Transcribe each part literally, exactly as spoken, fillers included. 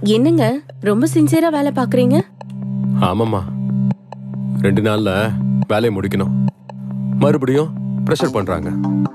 என்னங்க ரொம்ப சின்சியரா வேலை பாக்குறீங்க? ஆமாம்மா, ரெண்டு நாள்ல வேலையை முடிக்கணும். மறுபடியும் பிரஷர் பண்றாங்க.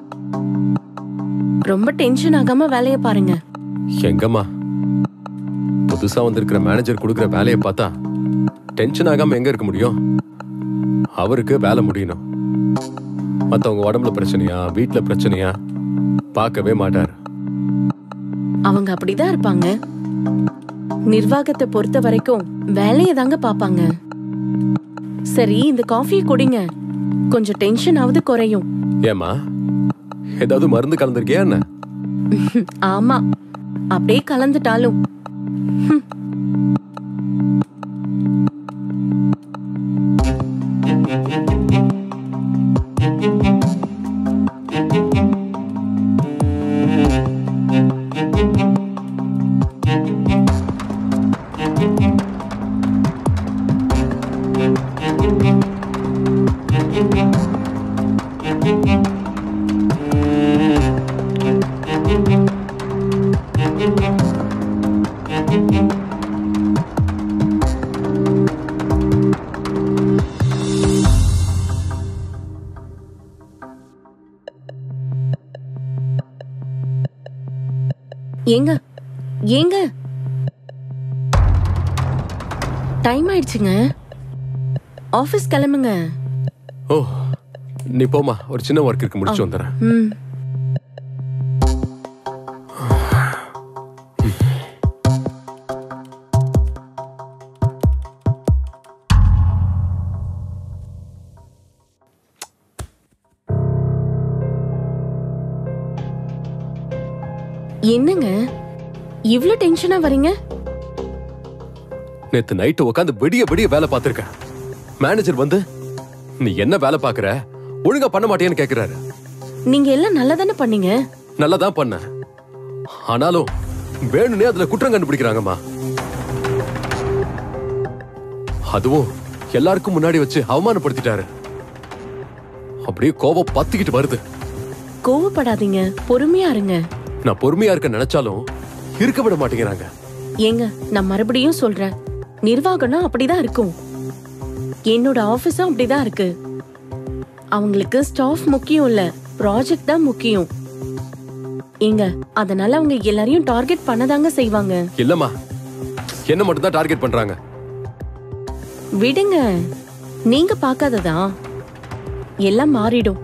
ரொம்ப டென்ஷன் ஆகாம வேலைய பாருங்க. எங்கம்மா, புதுசா வந்திருக்கிற மேனேஜர் கொடுக்கிற வேலையை பார்த்தா டென்ஷன் ஆகாம எங்க இருக்க முடியும்? அவருக்கு வேலை முடியணும். மத்தவங்க உடம்புல பிரச்சனையா வீட்டுல பிரச்சனையா பார்க்கவே மாட்டார். அவங்க அப்படிதான் இருப்பாங்க. நிர்வாகத்தை பொறுத்த வரைக்கும் வேலையை தாங்க பாப்பாங்க. சரி, இந்த காஃபியை குடிங்க, கொஞ்சம் டென்ஷன் ஆவது குறையும். ஏமா, ஏதாவது மருந்து கலந்துருக்கியா என்ன? ஆமா, அப்படியே கலந்துட்டாலும். ஏங்க ஏங்க டைம் ஆயிடுச்சுங்க, ஆபீஸ் கிளம்புங்க. ஓ, நீ போமா, ஒரு சின்ன ஒர்க் இருக்கு, முடிச்சு வந்துடுறேன். ம். என்னங்க இவ்ளோ டென்ஷனா வரீங்க? நேத்து நைட்டு உட்காந்து விடிய விடிய வேலை பார்த்திருக்கேன். மேனேஜர் வந்து நீ என்ன வேலை பாக்குற, ஒழுங்கா பண்ண மாட்டேன்னு கேக்குறாரு. நீங்க எல்லாம் நல்லா தானே பண்ணீங்க? நல்லதான் பண்ண, ஆனாலும் வேணும்னே அதுல குற்றம் கண்டுபிடிக்கிறாங்கம்மா. அதுவும் எல்லாருக்கும் முன்னாடி வச்சு அவமானப்படுத்திட்டாரு. அப்படியே கோபம் பத்திக்கிட்டு வருது. கோவப்படாதீங்க, பொறுமையா இருங்க. நான் பொறுமையா இருக்க நினைச்சாலும் இருக்க விட மாட்டேங்கிறாங்க. ஏங்க, நான் மறுபடியும் சொல்றேன், நிர்வாகம்னா அப்படிதான் இருக்கும். என்னோட ஆபீஸும் அப்படிதான் இருக்கு. அவங்களுக்கு ஸ்டாஃப் முக்கியம் இல்ல, ப்ராஜெக்ட் தான் முக்கியம். ஏங்க, அதனால அவங்க எல்லாரையும் டார்கெட் பண்ணதாங்க செய்வாங்க. இல்லம்மா, என்ன மட்டும் தான் டார்கெட் பண்றாங்க. விடுங்க, நீங்க பாக்காததா எல்லாம் மாறிடும்.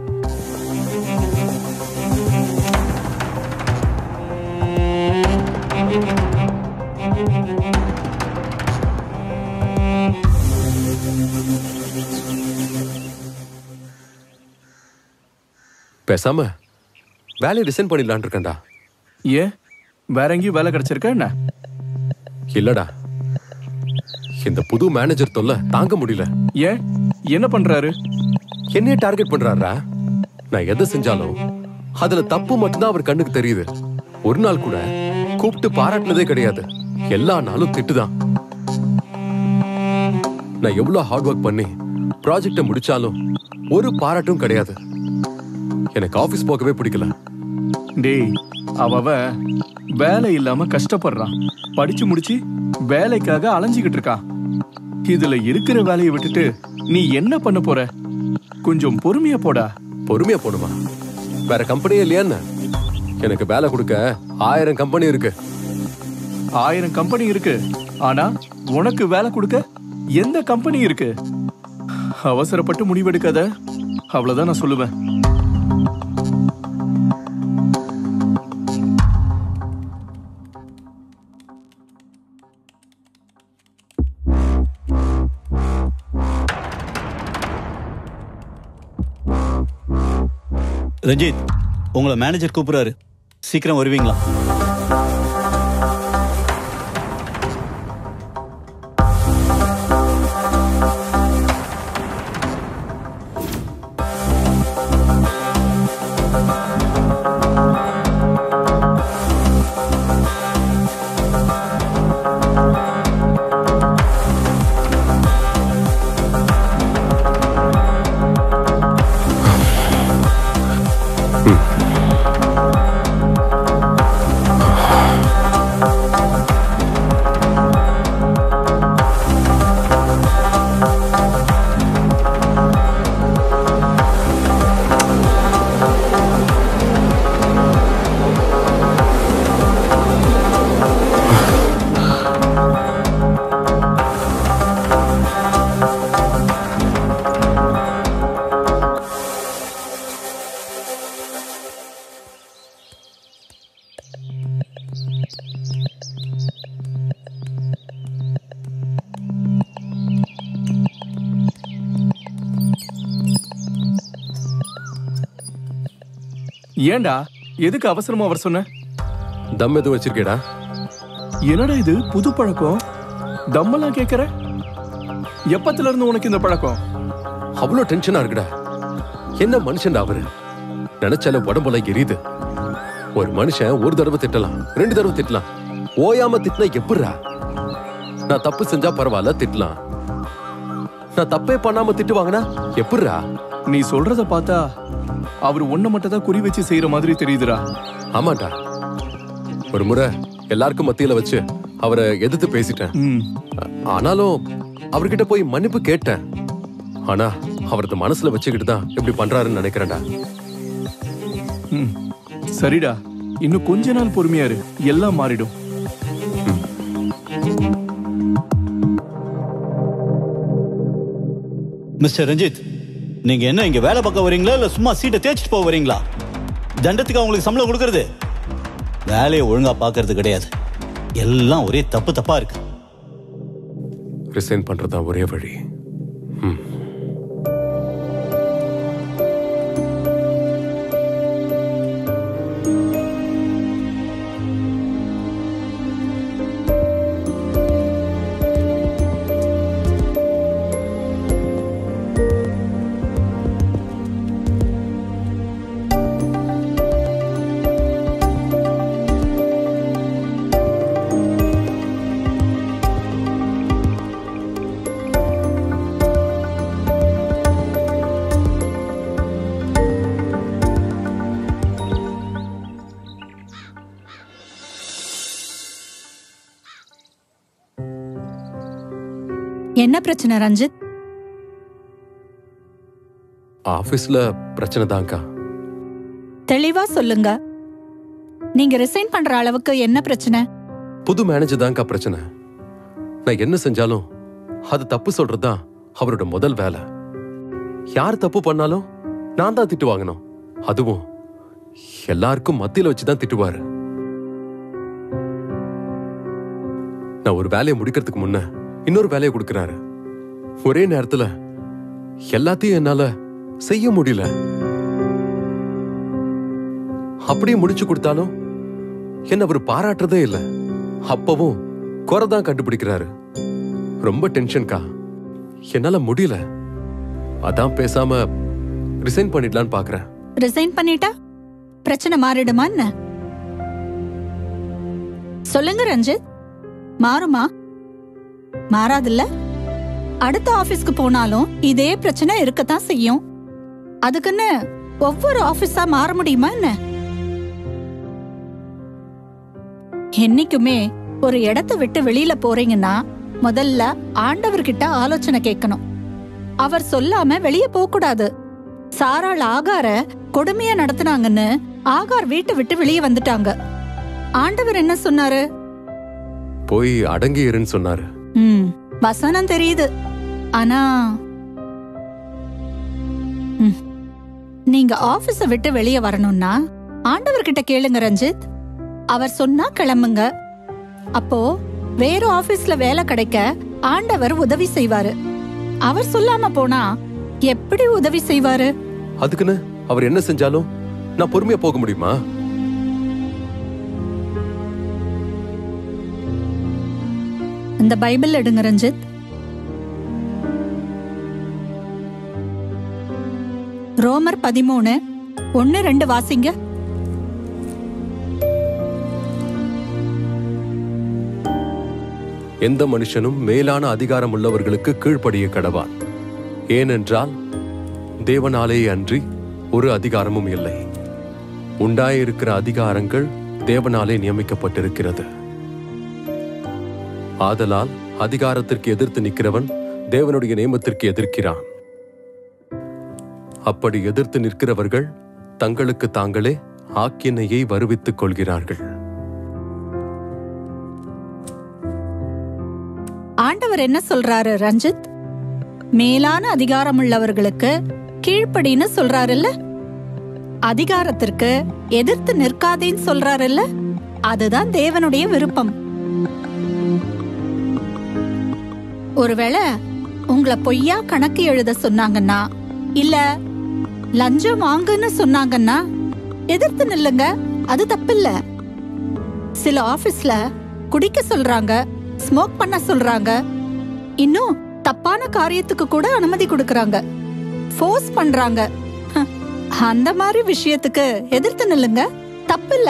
பேசாம வேலையை ரிசைன் பண்ணிடலான் இருக்கேன்டா. ஏன், வேற எங்கேயும் வேலை கிடைச்சிருக்கா என்ன? இல்லடா, இந்த புது மேனேஜர் தொல்லை தாங்க முடியல. ஏன், என்ன பண்றாரு? என்னைய டார்கெட் பண்றாரா? நான் எதை செஞ்சாலும் அதுல தப்பு மட்டும்தான் அவர் கண்ணுக்கு தெரியுது. ஒரு நாள் கூட கூப்பிட்டு பாராட்டினதே கிடையாது. எல்லா நாளும் திட்டுதான். நான் எவ்வளவு ஹார்ட் ஒர்க் பண்ணி ப்ராஜெக்ட முடிச்சாலும் ஒரு பாராட்டும் கிடையாது. எனக்கு ஆபீஸ் போகவே பிடிக்கல. டேய், அவ வேலை இல்லாம கஷ்டப்படுறான். படிச்சு முடிச்சு வேலைக்காக அலைஞ்சிக்கிட்டு இருக்கான். இதுல இருக்கிற வேலையை விட்டுட்டு நீ என்ன பண்ண போற? கொஞ்சம் பொறுமையா போடா. பொறுமையா போடுமா? வேற கம்பெனியே இல்லையா? எனக்கு வேலை கொடுக்க ஆயிரம் கம்பெனி இருக்கு. ஆயிரம் கம்பெனி இருக்கு, ஆனா உனக்கு வேலை கொடுக்க எந்த கம்பெனி இருக்கு? அவசரப்பட்டு முடிவெடுக்காத, அவ்வளவுதான் நான் சொல்லுவேன். ரஞ்சித், உங்களை மேனேஜர் கூப்பிடுறாரு, சீக்கிரம் வருவீங்களா? ஏண்டா எதுக்கு அவசரமா வர சொன்ன? தம் எதுவும் வச்சிருக்கேடா? என்னடா இது புது பழக்கம்? தம்மெல்லாம் கேக்குற? எப்பத்துல இருந்து உனக்கு இந்த பழக்கம்? அவ்வளவு டென்ஷனா இருக்குடா. என்ன மனுஷன்டா அவரு? நினைச்சால உடம்புல எரியுது. ஒரு மனுஷன் ஒரு தடவை திட்டலாம், ரெண்டு தடவை திட்டலாம், ஓயாம திட்டினா எப்படிரா? நான் தப்பு செஞ்சா பரவாயில்ல திட்டலாம், நான் தப்பே பண்ணாம திட்டுவாங்கன்னா எப்படிரா? நீ சொல்றத பார்த்தா அவர் ஒன்ன மட்டும் தான் குறி வச்சு செய்யற மாதிரி தெரியுதுடா. ஆமாண்டா, ஒரு முறை எல்லாருக்கும் மத்தியில வச்சு அவரை எதிர்த்து பேசிட்டேன். ஆனாலும் அவர்கிட்ட போய் மன்னிப்பு கேட்டேன். ஆனா அவரது மனசுல வச்சுக்கிட்டு தான் இப்படி பண்றாருன்னு நினைக்கிறேன்டா. சரிடா, இன்னும் கொஞ்ச நாள் பொறுமையா இரு, எல்லாம் மாறிடும். மிஸ்டர் ரஞ்சித், நீங்க என்ன இங்க வேலை பார்க்க வரீங்களா இல்ல சும்மா சீட்டை தேய்ச்சிட்டு போக வரீங்களா? தண்டத்துக்கு அவங்களுக்கு சம்பளம் கொடுக்கறது, வேலையை ஒழுங்கா பார்க்கறது கிடையாது. எல்லாம் ஒரே தப்பு தப்பா இருக்கு. ரிசைன் பண்றதா ஒரே வழி. என்ன பிரச்சனை ரஞ்சித்? ஆபீஸ்ல பிரச்சனை தான்க்கா. தெளிவா சொல்லுங்க. நீங்க ரிசைன் பண்ற அளவுக்கு என்ன பிரச்சனை? புது மேனேஜர் தான்க்கா பிரச்சனை. நான் என்ன செஞ்சாலும் அது தப்பு சொல்றதுதான் அவரோட முதல் வேலை. யார் தப்பு பண்ணாலும் நான் தான் திட்டு வாங்கணும். அதுவும் எல்லாருக்கும் மத்தியில வச்சுதான் திட்டுவாரு. நான் ஒரு வேலையை முடிக்கிறதுக்கு முன்ன இன்னொரு வேலையை கொடுக்கிறாரு. ஒரே நேரத்துல எல்லாத்தையும் என்னால செய்ய முடியல. அப்படியே முடிச்சு கொடுத்தாலும் என்ன அவர் பாராட்டுறதே இல்ல. அப்பவும் குறைதான் கண்டுபிடிக்கிறாரு. ரொம்ப டென்ஷன்கா, என்னால முடியல. அதான் பேசாம ரிசைன் பண்ணிடலான்னு பாக்குறேன். ரிசைன் பண்ணிட்டா பிரச்சனை மாறிடுமா என்ன? சொல்லுங்க ரஞ்சித், மாறுமா? மாறாதுல்ல. அடுத்த ஆபீஸ்க்கு போனாலும் இதே பிரச்சனை இருக்கத்தான் செய்யும். அதுக்குன்னு ஒவ்வொரு ஆபீஸா மாற முடியுமா என்ன? என்னைக்குமே ஒரு இடத்தை விட்டு வெளியில போறீங்கன்னா முதல்ல ஆண்டவர்கிட்ட ஆலோசனை கேட்கணும். அவர் சொல்லாம வெளியே போக கூடாது. சாராள் ஆகார கொடுமையா நடத்தினாங்கன்னு ஆகார் வீட்டை விட்டு வெளியே வந்துட்டாங்க. ஆண்டவர் என்ன சொன்னாரு? போய் அடங்கி இருன்னு சொன்னாரு. ம், வசனம் தெரியுது. ஆனா நீங்க ஆபீஸ விட்டு வெளியே வரணும்னா ஆண்டவர்கிட்ட கேளுங்க ரஞ்சித். அவர் சொன்னா கிளம்புங்க. அப்போ வேற ஆபீஸ்ல வேலை கிடைக்க ஆண்டவர் உதவி செய்வாரு. அவர் சொல்லாம போனா எப்படி உதவி செய்வாரு? அதுக்குன்னு அவர் என்ன செஞ்சாலும் நான் பொறுமையா போக முடியுமா? இந்த பைபிள் எடுங்க ரஞ்சித். ரோமர் பதிமூணு ஒன்னு ரெண்டு வாசிங்க. எந்த மனுஷனும் மேலான அதிகாரம் உள்ளவர்களுக்கு கீழ்ப்படிய கடவான். ஏனென்றால் தேவனாலே அன்றி ஒரு அதிகாரமும் இல்லை. உண்டாயிருக்கிற அதிகாரங்கள் தேவனாலே நியமிக்கப்பட்டிருக்கிறது. ஆதலால் அதிகாரத்திற்கு எதிர்த்து நிற்கிறவன் தேவனுடைய நியமத்திற்கு எதிர்க்கிறான். அப்படி எதிர்த்து நிற்கிறவர்கள் தங்களுக்கு தாங்களே ஆக்கினையை வருவித்துக் கொள்கிறார்கள். ஆண்டவர் என்ன சொல்றாரு ரஞ்சித்? மேலான அதிகாரம் உள்ளவர்களுக்கு கீழ்ப்படின்னு சொல்றாருல்ல. அதிகாரத்திற்கு எதிர்த்து நிற்காதேன்னு சொல்றாருல்ல. அதுதான் தேவனுடைய விருப்பம். ஒருவேளை உங்களை பொய்யா கணக்கு எழுத சொன்னாங்கன்னா, இல்ல லஞ்சம் வாங்குன்னு சொன்னாங்கன்னா எதிர்த்து நில்லுங்க, அது தப்பில்ல. சில ஆபீஸ்ல குடிக்க சொல்றாங்க, ஸ்மோக் பண்ண சொல்றாங்க, இன்னும் தப்பான காரியத்துக்கு கூட அனுமதி கொடுக்கறாங்க, ஃபோர்ஸ் பண்றாங்க. அந்த மாதிரி விஷயத்துக்கு எதிர்த்து நில்லுங்க, தப்பில்ல.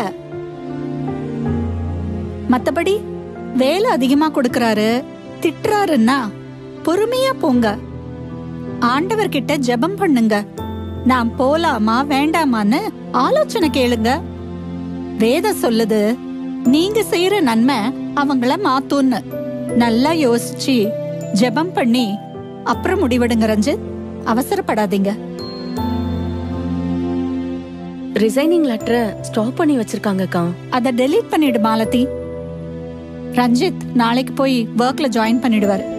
மத்தபடி வேலை அதிகமா கொடுக்கறாரு, திட்டுறாருன்னா பொறுமையா போங்க. ஆண்டவர்கிட்ட ஜெபம் பண்ணுங்க. நான் போலாமா வேண்டாமான்னு ஆலோசனை கேளுங்க. வேதம் சொல்லுது, நீங்க செய்யற நன்மை அவங்கள மாத்தும்னு. நல்லா யோசிச்சு ஜெபம் பண்ணி அப்புறம் முடிவெடுங்க ரஞ்சித். அவசரப்படாதீங்க. ரிசைனிங் லெட்டரை ஸ்டாப் பண்ணி வச்சிருக்காங்கக்கா. அதை டெலீட் பண்ணிடு மாலதி. ரஞ்சித் நாளைக்கு போய் ஒர்க்ல ஜாயின் பண்ணிடுவாரு.